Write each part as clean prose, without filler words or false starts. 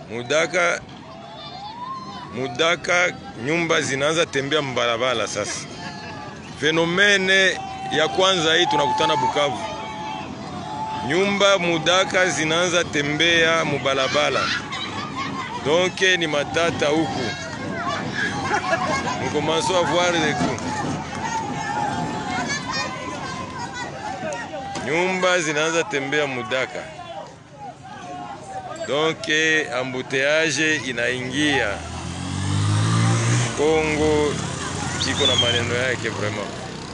Mudaka nyumba zinaanza tembea mbalabala sasa. Fenomene ya kwanza hii tunakutana Bukavu. Nyumba Mudaka zinaanza tembea mubalabala. Donc ni matata huku. On commence à voir les coups. Nyumba zinaanza tembea Mudaka. Donc embouteillage inaingia. Kongo chiko na maneno yake vraiment.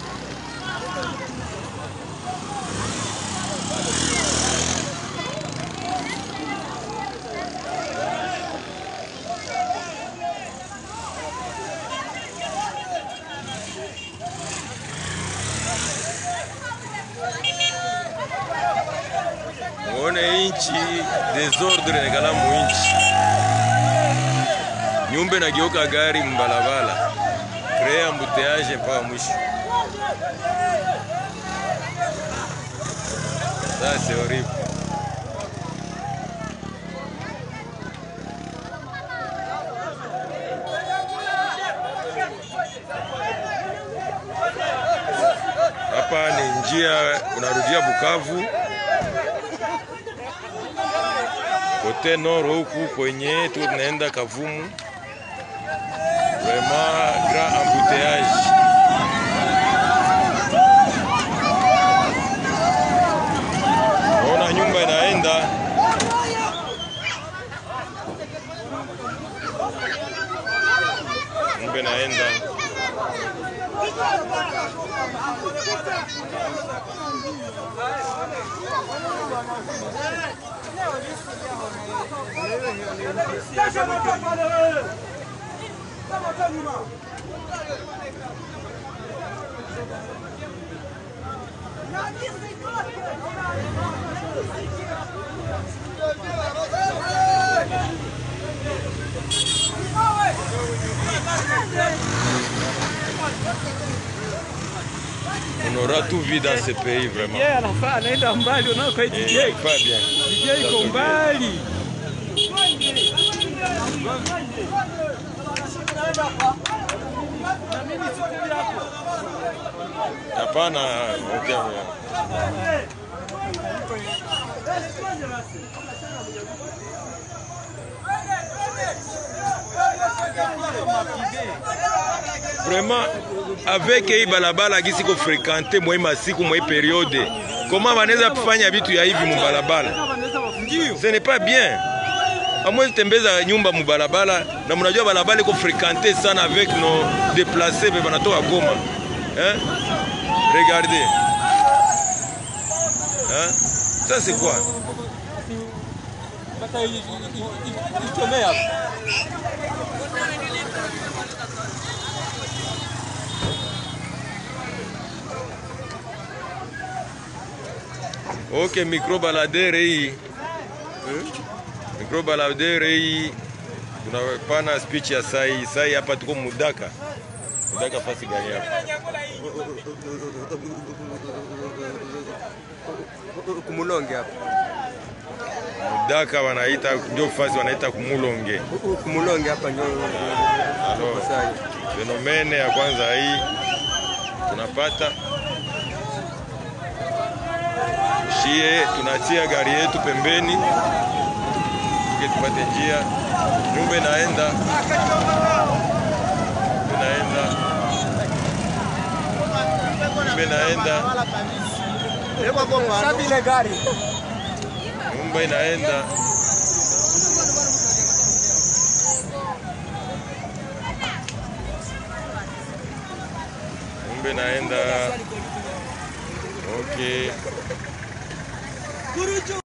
Muone inchi desordre negala mu inchi. Nyumba nageuka gari mbalabala. Créer embouteillage mpaka mwisho. Ça c'est horrible. Hapa ni njia unarudia Bukavu. Kote nord huku kwenye tunaenda Kavumu. Vraiment grand embouteillage. Ona nyumba inaenda. Nyumba inaenda. On aura tout vu dans ce pays vraiment. Anaenda mbali unaoka DJ. Pas bien. DJ iko mbali. Hapana, okay. Vraiment, avec hii balabala gisi ko fréquenter moi masiku moi période, comment wanaweza kufanya vitu ya hivi mubalabala? Ce n'est pas bien. Amwezi tembeza nyumba mubalabala na mnajua balabala iko fréquenter sana avec nos déplacés be banatoka Goma. Hein? Regardez. Hein? Ça c'est quoi? Ok, micro baladere hii. Micro baladere hii. Tunapana speech ya sai hapa tuko Mudaka. Mudaka fasi gani hapa? Kumulonge hapa. Mudaka wanaita ndio fasi wanaita Kumulonge. Kumulonge hapa ndio. Alors, fenomene ya kwanza hii tunapata shie, tunatia gari yetu pembeni ili tupate njia. Nyumba inaenda. Nyumba inaenda. Okay.